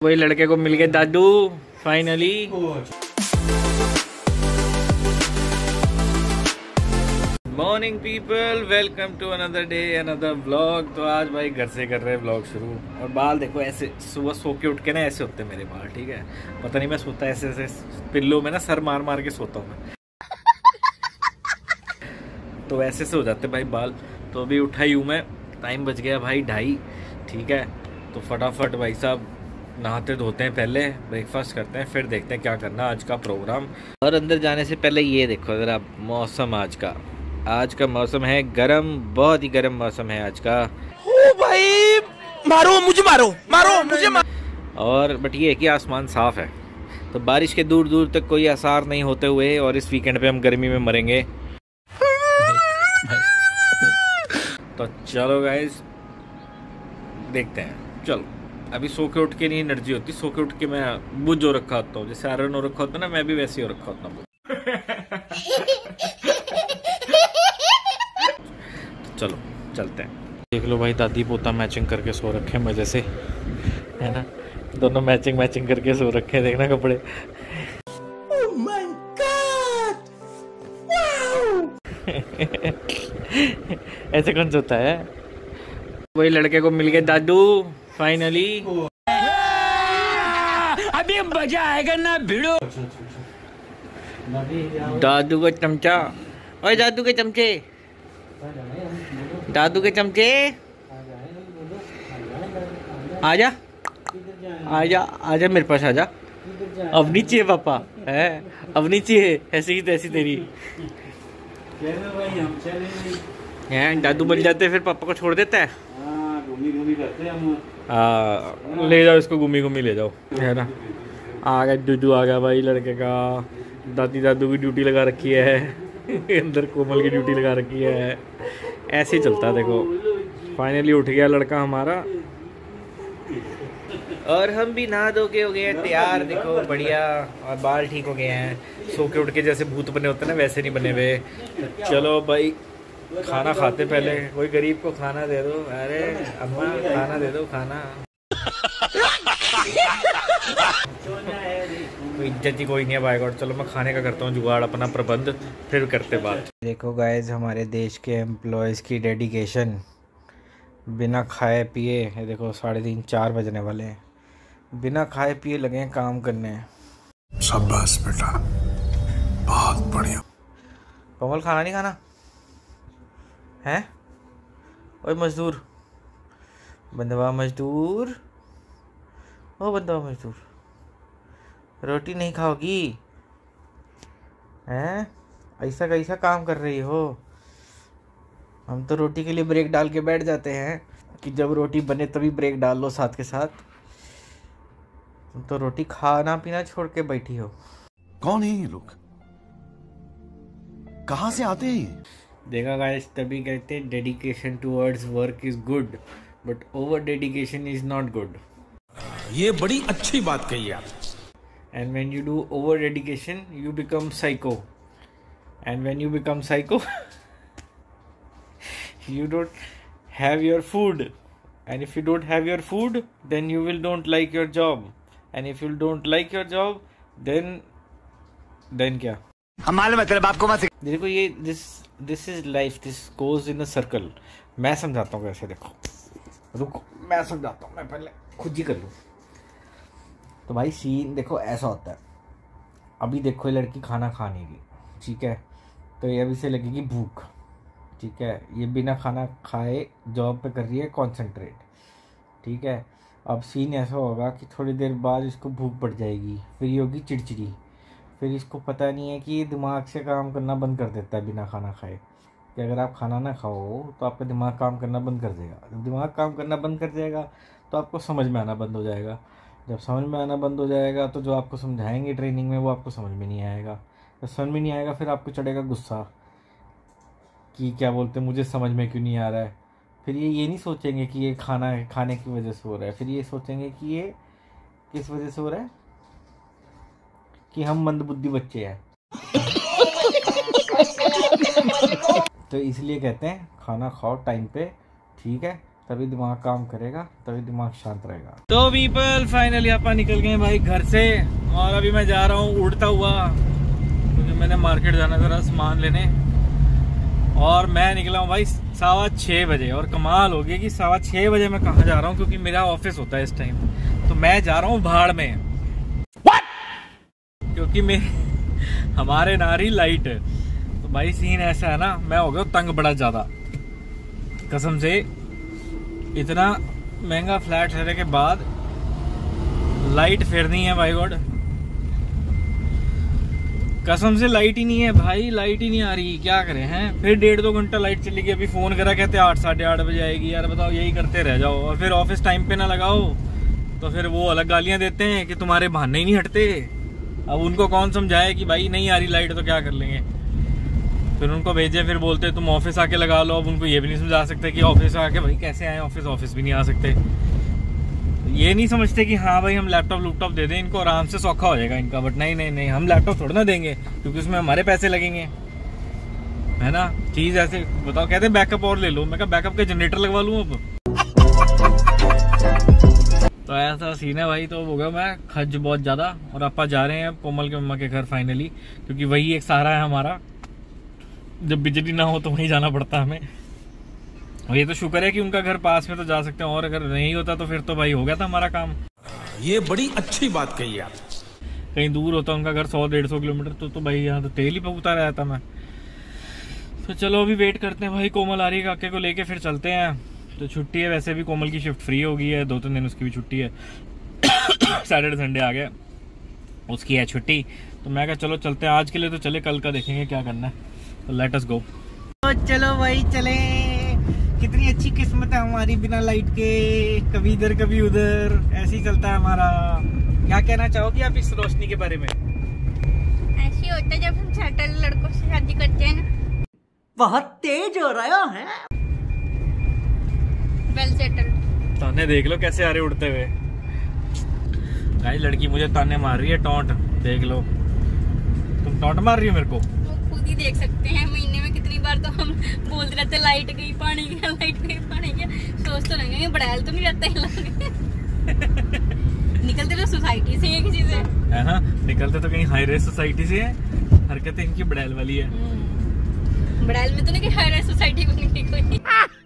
वही लड़के को मिल गए दादू finally. Morning people, welcome to another day another vlog. तो आज भाई घर से कर रहे हैं व्लॉग शुरू। और बाल देखो ऐसे, सुबह सो के उठ के ना ऐसे होते हैं मेरे बाल, ठीक है। पता नहीं मैं सोता ऐसे ऐसे पिल्लों में ना सर मार मार के सोता हूँ मैं, तो ऐसे से हो जाते भाई बाल। तो अभी उठा ही हूँ मैं, टाइम बच गया भाई 2:30, ठीक है। तो फटाफट भाई साहब नहाते धोते हैं, पहले ब्रेकफास्ट करते हैं, फिर देखते हैं क्या करना आज का प्रोग्राम। और अंदर जाने से पहले ये देखो ज़रा मौसम आज का मौसम है गरम, बहुत ही गरम मौसम है आज का। ओ भाई मारो मुझे, मारो मुझे और बट ये है कि आसमान साफ है, तो बारिश के दूर दूर तक कोई आसार नहीं होते हुए। और इस वीकेंड पे हम गर्मी में मरेंगे। तो चलो गाइस देखते हैं। चलो अभी सो के उठ के नहीं एनर्जी होती, सो के उठ के मैं बुझ हो रखा होता हूँ, जैसे आयरन हो रखा होता है ना, मैं भी वैसे ही हो रखा होता हूँ। तो चलो चलते हैं। देख लो भाई, दादी पोता मैचिंग करके सो रखे हैं मजे से, है ना। दोनों मैचिंग करके सो रखे हैं, देखना कपड़े। Oh my God! Wow! ऐसे कौन सोता है? वही लड़के को मिल गए दादू फाइनली। अभी मजा आएगा ना भिड़ो। दादू का चमचा, ओए दादू के चमचे, दादू के चमचे, आजा आजा आजा मेरे पास आजा। अब नीचे है पापा, है अब नीचे है, ऐसी ही तैसी तेरी है। दादू बन जाते फिर पापा को छोड़ देता है। घूमी करते हम। ले जाओ इसको, घूमी ले जाओ, है ना। आ गया डूडू, आ गया भाई लड़के का। दादू की ड्यूटी लगा रखी है अंदर कोमल की ड्यूटी लगा रखी है। ऐसे ही चलता है देखो। फाइनली उठ गया लड़का हमारा, और हम भी नहा धो के हो गए हैं तैयार, देखो बढ़िया। और बाल ठीक हो गए हैं, सो के उठ के जैसे भूत बने होते हैं ना, वैसे नहीं बने हुए। तो चलो भाई खाना खाते, पहले कोई गरीब को खाना दे दो। अरे अम्मा खाना दे दो, खाना। कोई इज्जत ही कोई नहीं है बाय गॉड। चलो मैं खाने का करता हूँ जुगाड़, अपना प्रबंध, फिर करते बात। देखो गाइज, हमारे देश के एम्प्लॉयज़ की डेडिकेशन, बिना खाए पिए, ये देखो 3:30-4 बजने वाले हैं, बिना खाए पिए लगे हैं काम करने। शाबाश बेटा, बहुत बढ़िया। कोमल खाना नहीं खाना है? ओए मजदूर, बंदवा मजदूर, ओ बंदवा मजदूर, रोटी नहीं खाओगी हैं? ऐसा कैसा काम कर रही हो? हम तो रोटी के लिए ब्रेक डाल के बैठ जाते हैं कि जब रोटी बने तभी ब्रेक डाल लो साथ के साथ। तुम तो रोटी खाना पीना छोड़ के बैठी हो। कौन है ये लोग, कहाँ से आते हैं? देखा गाइस, तभी कहते हैं dedication towards work is good, but over dedication is not good. ये बड़ी अच्छी बात कही आप। And when you do over dedication you become psycho, and when you become psycho you don't have your food, and if you don't have your food then you will don't like your job, and if you don't like your job then क्या? हम मालूम है तेरे बाप को मत। देखो ये this is life, this goes in a circle। मैं समझाता हूँ कैसे, देखो रुको मैं समझाता हूँ, मैं पहले खुद ही कर लूँ। तो भाई सीन देखो ऐसा होता है। अभी देखो ये लड़की खाना खानेगी, ठीक है, तो ये अभी से लगेगी भूख, ठीक है। ये बिना खाना खाए जॉब पे कर रही है कॉन्सेंट्रेट, ठीक है। अब सीन ऐसा होगा कि थोड़ी देर बाद इसको भूख बढ़ जाएगी, फिर ये होगी चिड़चिड़ी, फिर इसको पता नहीं है कि ये दिमाग से काम करना बंद कर देता है बिना खाना खाए, कि अगर आप खाना ना खाओ तो आपका दिमाग काम करना बंद कर देगा। जब दिमाग काम करना बंद कर देगा तो आपको समझ में आना बंद हो जाएगा। जब समझ में आना बंद हो जाएगा तो जो आपको समझाएंगे ट्रेनिंग में वो आपको समझ में नहीं आएगा। जब समझ में नहीं आएगा फिर आपको चढ़ेगा गुस्सा कि क्या बोलते हैं, मुझे समझ में क्यों नहीं आ रहा है। फिर ये नहीं सोचेंगे कि ये खाने की वजह से हो रहा है, फिर ये सोचेंगे कि ये किस वजह से हो रहा है, कि हम मंदबुद्धि बच्चे हैं। तो इसलिए कहते हैं खाना खाओ टाइम पे, ठीक है। तभी दिमाग काम करेगा, तभी दिमाग शांत रहेगा। तो पीपल फाइनली अपन निकल गए भाई घर से, और अभी मैं जा रहा हूँ उड़ता हुआ, क्योंकि मैंने मार्केट जाना जरा सामान लेने। और मैं निकला हूँ भाई 6:15 बजे, और कमाल हो गई कि 6:15 बजे मैं कहाँ जा रहा हूँ, क्योंकि मेरा ऑफिस होता है इस टाइम। तो मैं जा रहा हूँ भाड़ में। What? क्योंकि हमारे नारी लाइट है। तो भाई सीन ऐसा है ना, मैं हो गया तंग बड़ा ज्यादा कसम से। इतना महंगा फ्लैट रहने के बाद लाइट फिर नहीं है भाई गॉड, कसम से लाइट ही नहीं है भाई, लाइट ही नहीं आ रही। क्या करें हैं, फिर 1.5-2 घंटा लाइट चली गई। अभी फोन करा, कहते 8-8:30 बजे आएगी। यार बताओ, यही करते रह जाओ और फिर ऑफिस टाइम पे ना लगाओ, तो फिर वो अलग गालियां देते हैं कि तुम्हारे बहाने ही नहीं हटते। अब उनको कौन समझाए कि भाई नहीं आ रही लाइट तो क्या कर लेंगे। फिर उनको भेजे, फिर बोलते तुम ऑफिस आके लगा लो। अब उनको ये भी नहीं समझा सकते कि ऑफिस आके भाई कैसे आए, ऑफिस भी नहीं आ सकते। ये नहीं समझते कि हाँ भाई हम लैपटॉप दे दें इनको, आराम से सौखा हो जाएगा इनका। बट नहीं, हम लैपटॉप थोड़ा ना देंगे, क्योंकि उसमें हमारे पैसे लगेंगे, है ना। चीज ऐसे बताओ, कहते बैकअप और ले लो। मैं कहा बैकअप के जनरेटर लगवा लूँ अब। तो ऐसा सीन है भाई। तो हो गया मैं खज बहुत ज्यादा, और आपा जा रहे हैं कोमल के मम्मा के घर फाइनली, क्योंकि वही एक सहारा है हमारा। जब बिजली ना हो तो वहीं जाना पड़ता है हमें। और ये तो शुक्र है कि उनका घर पास में, तो जा सकते हैं, और अगर नहीं होता तो फिर तो भाई हो गया था हमारा काम। ये बड़ी अच्छी बात कही आप। कहीं दूर होता उनका घर 100-150 किलोमीटर, तो भाई यहाँ तो तेल ही पकता रहा था मैं। तो चलो अभी वेट करते हैं भाई, कोमल आ रही है, काके को लेके फिर चलते हैं। तो छुट्टी है वैसे भी, कोमल की शिफ्ट फ्री हो गई है, 2-3 दिन उसकी भी छुट्टी है। सैटरडे संडे आ गया, उसकी है छुट्टी। तो मैं कहा चलो चलते हैं, आज के लिए तो चले, कल का देखेंगे क्या करना है। तो लेट अस गो। तो चलो भाई चले। कितनी अच्छी किस्मत है हमारी, बिना लाइट के कभी इधर कभी उधर, ऐसे ही चलता है हमारा। क्या कहना चाहोगी आप इस रोशनी के बारे में? ऐसे होता है जब हम सेटल लड़कों से शादी करते हैं ना। बहुत तेज हो रहा है। Well settle. ताने देख लो कैसे आ रहे उड़ते हुए। गाइस लड़की मुझे ताने मार रही है, टॉन्ट देख लो। तुम टॉन्ट मार रही हो मेरे को? वो खुद ही देख सकते हैं, महीने में कितनी बार तो हम बोलते रहते लाइट गई पानी गया, लाइट गई पानी गया। सोच तो लेंगे बड़ैल तो नहीं रहते निकलते तो सोसाइटी से है किसी से, है ना, निकलते तो कहीं हाई रेस सोसाइटी से है। हरकतें इनकी बड़ैल वाली है। बड़ैल में तो नहीं कि हाई रेस सोसाइटी को नहीं कोई।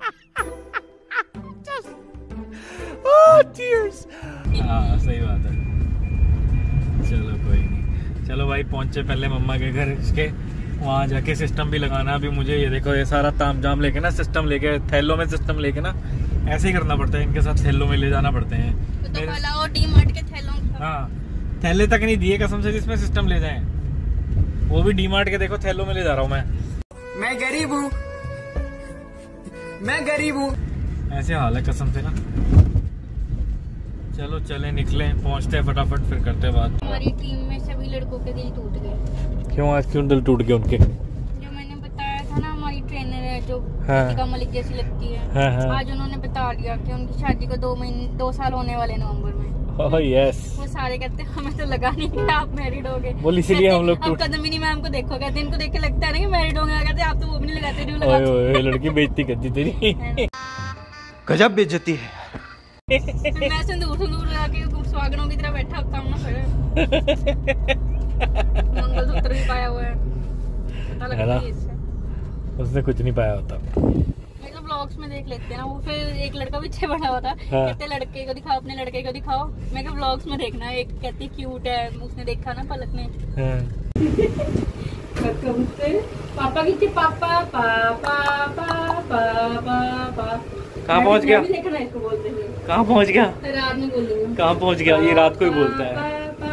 हाँ सही बात है। चलो कोई नहीं, चलो भाई पहुंचे पहले मम्मा के घर, इसके वहाँ जाके सिस्टम भी लगाना। अभी मुझे ये देखो, ये सारा तामझाम लेके ना, सिस्टम लेके, थैलों में सिस्टम लेके ना, ऐसे ही करना पड़ता है। इनके साथ थैलों में ले जाना पड़ते हैं। तो भला डी-मार्ट के थैलों, हाँ थैले तक नहीं दिए कसम से जिसमें सिस्टम ले जाएं। वो भी डी-मार्ट के देखो थैलों में ले जा रहा हूँ मैं गरीब हूँ, मैं गरीब हूँ, ऐसे हाल है कसम से ना। चलो चले निकले, पहुंचते हैं फटाफट, फिर करते हैं बात। हमारी टीम में सभी लड़कों के दिल टूट गए। क्यों, आज क्यों दिल टूट गए उनके? जो मैंने बताया था ना, हमारी ट्रेनर है जो दीपिका मलिक जैसी लगती है। हाँ। आज उन्होंने बता दिया कि उनकी शादी को 2 साल होने वाले नवंबर में। Oh yes. वो सारे कहते हैं हमें तो लगा नहीं कि आप मैरिड हो गए। बोल इसीलिए हम लोग अब कदम ही नहीं मैम को देखो, कहते इनको देख के लगता है ना कि मैरिड होंगे। कहते आप तो वो भी नहीं लगाते, जो लगाते। ओए लड़की बेइज्जती करती तेरी। गजब बेइज्जती है। मैं सिंदूर लगा के सुहागनों की तरह बैठा होता हूँ ना, मंगलसूत्र भी पाया हुआ है, पता लगा उसने कुछ नहीं पाया होता। मैं तो ब्लॉग्स में देख लेते हैं ना, वो फिर एक लड़का पीछे बड़ा होता है। हाँ। कहते लड़के को दिखाओ, अपने लड़के को दिखाओ। मैं क्या ब्लॉग्स में देखना, एक कहती क्यूट है, उसने देखा ना पलक ने। हाँ। पापा की पापा पापा पापा पापा कहाँ पहुँच गया? देखना इसको बोलते हुए। कहाँ पहुँच गया? रात में बोलूंगा। कहाँ पहुँच गया? ये रात को ही बोलता है।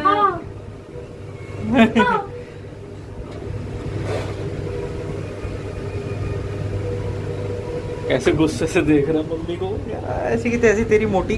कैसे गुस्से से देख रहा मम्मी को, ऐसी की तैसी तेरी मोटी।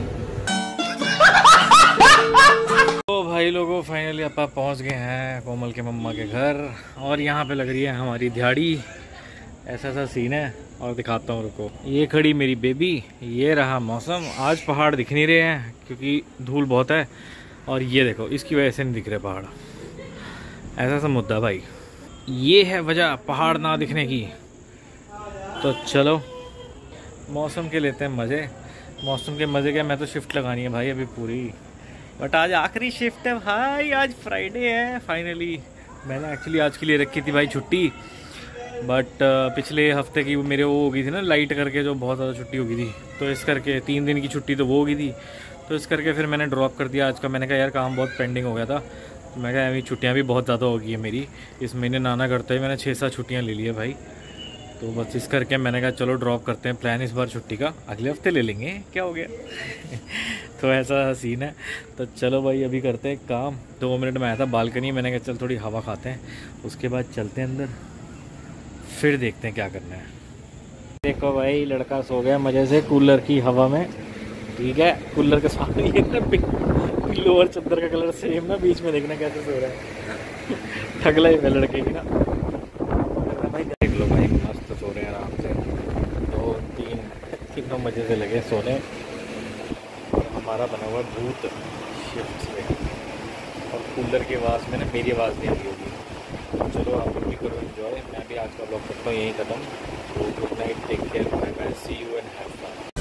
तो भाई लोगों फाइनली अपा पहुंच गए हैं कोमल के मम्मा के घर, और यहाँ पे लग रही है हमारी दिहाड़ी। ऐसा सा सीन है, और दिखाता हूँ रुको। ये खड़ी मेरी बेबी, ये रहा मौसम। आज पहाड़ दिख नहीं रहे हैं क्योंकि धूल बहुत है, और ये देखो इसकी वजह से नहीं दिख रहे पहाड़। ऐसा सा मुद्दा भाई, ये है वजह पहाड़ ना दिखने की। तो चलो मौसम के लेते हैं मज़े। मौसम के मज़े क्या, मैं तो शिफ्ट लगानी है भाई अभी पूरी। बट आज आखिरी शिफ्ट है भाई, आज फ्राइडे है फाइनली। मैंने एक्चुअली आज के लिए रखी थी भाई छुट्टी, बट पिछले हफ्ते की मेरे वो हो गई थी ना लाइट करके, जो बहुत ज़्यादा छुट्टी हो गई थी, तो इस करके 3 दिन की छुट्टी तो वो हो गई थी, तो इस करके फिर मैंने ड्रॉप कर दिया आज का। मैंने कहा यार काम बहुत पेंडिंग हो गया था, तो मैं कहा अभी छुट्टियाँ भी बहुत ज़्यादा हो गई है मेरी। इस महीने नाना करते हुए मैंने 6-7 छुट्टियाँ ले ली है भाई, तो बस इस करके मैंने कहा चलो ड्रॉप करते हैं प्लान इस बार छुट्टी का, अगले हफ्ते ले लेंगे, क्या हो गया। तो ऐसा सीन है। तो चलो भाई अभी करते हैं काम। 2 मिनट में आया था बालकनी, मैंने कहा चल थोड़ी हवा खाते हैं, उसके बाद चलते हैं अंदर, फिर देखते हैं क्या करना है। देखो भाई लड़का सो गया मज़े से कूलर की हवा में, ठीक है। कूलर के साथ ये ना पिल्लो और चद्दर का कलर सेम ना, बीच में देखना कैसे सो रहा है। ठगला ही है लड़के की ना भाई। देख लो भाई मस्त सो रहे हैं आराम से, 2-3 तीनों मज़े से लगे सोने। और हमारा बना हुआ भूत शिफ्ट में, और कूलर की आवाज़ में ना मेरी आवाज़ नहीं आई होगी। चलो आप लोग भी करो एंजॉय, मैं भी आज का ब्लॉग करता हूँ यहीं ख़त्म। तो good night, take care, bye bye, see you and have fun.